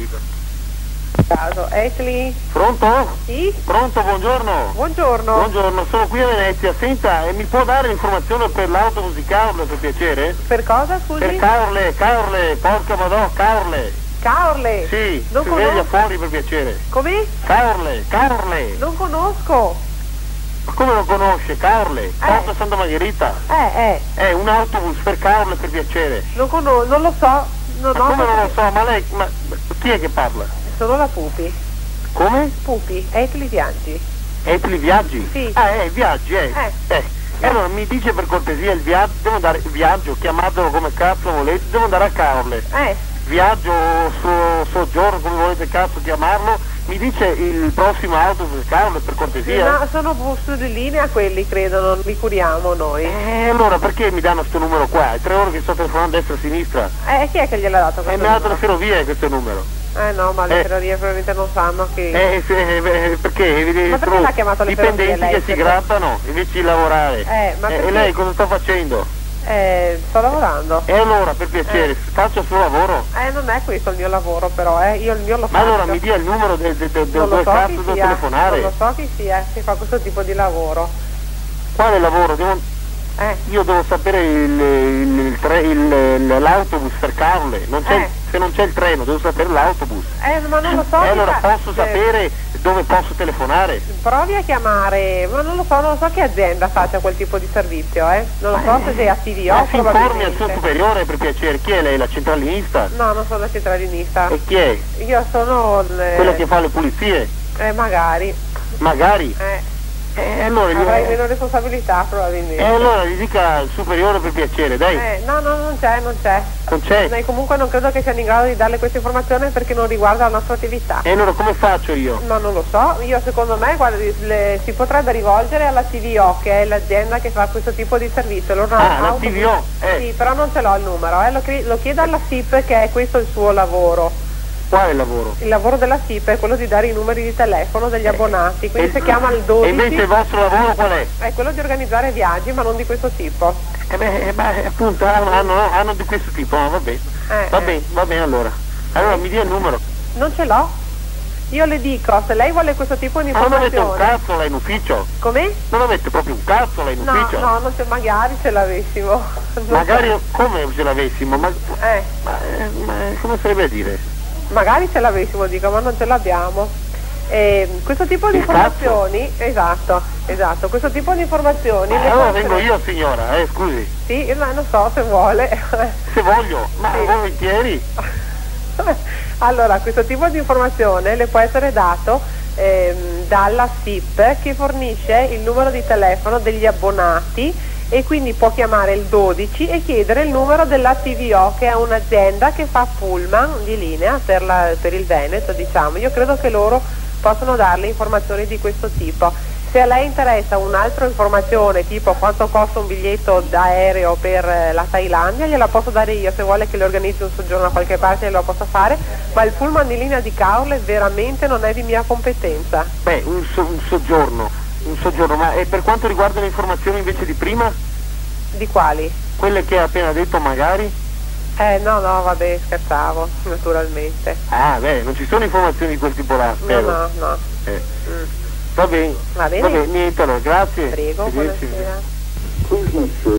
Caso, Etli? Pronto? Sì? Pronto, buongiorno. Buongiorno. Buongiorno, sono qui a Venezia. Senta, mi può dare l'informazione per l'autobus di Caorle, per piacere? Per cosa, scusi? Per Caorle, porca madonna, Caorle. Caorle? Sì, Non si veglia conosco. fuori, per piacere. Come? Caorle. Non conosco. Ma come lo conosce? Caorle, Porta Santa Margherita. È un autobus per Caorle, per piacere. Non lo so. Ma come non lo so? Ma lei, chi è che parla? Sono la Pupi. Come? Pupi, Etli Viaggi. Etli Viaggi? Sì. Viaggi, allora mi dice per cortesia il viaggio, devo andare, viaggio, chiamatelo come cazzo volete, devo andare a Caorle. Viaggio, soggiorno, come volete cazzo chiamarlo, mi dice il prossimo autobus a Caorle per cortesia? No, sono bus di linea quelli, credo, non li curiamo noi. Allora perché mi danno questo numero qua? È 3 ore che sto telefonando a destra e a sinistra. Chi è che gliel'ha dato questo mi ha dato numero? la ferrovia questo numero. No, ma le ferrovie probabilmente non sanno che... Perché? Ma perché l'ha chiamato le ferrovie dipendenti lei? che si grattano invece di lavorare. Ma perché... E lei cosa sta facendo? Sto lavorando. E allora, per piacere, faccia il suo lavoro. Non è questo il mio lavoro però, io il mio lo faccio. Ma allora mi dia il numero del dove cazzo devo telefonare. Non lo so chi sia, che fa questo tipo di lavoro. Quale lavoro? Io devo sapere l'autobus per Caorle, se non c'è il treno devo sapere l'autobus. Ma non lo so. E allora posso sapere dove posso telefonare? Provi a chiamare, ma non lo so che azienda faccia quel tipo di servizio, Non lo so se sei a TVO. Si informi al suo superiore per piacere, chi è lei, la centralinista? No, non sono la centralinista. E chi è? Io sono quella che fa le pulizie? Magari. Magari? Allora avrai meno responsabilità probabilmente. Allora gli dica al superiore per piacere, dai. No, non c'è. Non c'è? Noi comunque non credo che sia in grado di darle questa informazione perché non riguarda la nostra attività. E allora come faccio io? No, non lo so, io secondo me si potrebbe rivolgere alla TVO, che è l'azienda che fa questo tipo di servizio. La TVO? Sì, però non ce l'ho il numero, lo chiedo alla SIP che è questo il suo lavoro. Quale lavoro? Il lavoro della SIP è quello di dare i numeri di telefono degli abbonati, quindi si chiama il 12. E invece il vostro lavoro qual è? È quello di organizzare viaggi, ma non di questo tipo. Appunto, hanno di questo tipo, va bene. Va bene allora. Allora mi dia il numero. Non ce l'ho. Io le dico, se lei vuole questo tipo di informazione... non avete un cazzo là in ufficio? Come? Non avete proprio un cazzo là in ufficio? No, non c'è, magari ce l'avessimo. Magari come ce l'avessimo? Ma come sarebbe a dire? Magari ce l'avessimo, dico, ma non ce l'abbiamo. Questo tipo di informazioni, esatto, questo tipo di informazioni... allora vengo io signora, scusi. Sì, non so se vuole. Se voglio, ma volentieri. Allora, questo tipo di informazione le può essere dato dalla SIP che fornisce il numero di telefono degli abbonati e quindi può chiamare il 12 e chiedere il numero della TVO, che è un'azienda che fa pullman di linea per il Veneto, diciamo. Io credo che loro possono darle informazioni di questo tipo. Se a lei interessa un'altra informazione, tipo quanto costa un biglietto d'aereo per la Thailandia, gliela posso dare io. Se vuole che le organizzi un soggiorno a qualche parte glielo posso fare, ma il pullman di linea di Caorle veramente non è di mia competenza. Un soggiorno, ma per quanto riguarda le informazioni invece di prima? Di quali? Quelle che ha appena detto magari? No, vabbè, scherzavo, naturalmente. Non ci sono informazioni di quel tipo là, spero. No. Va bene, Va bene, niente allora, grazie. Prego, buonasera.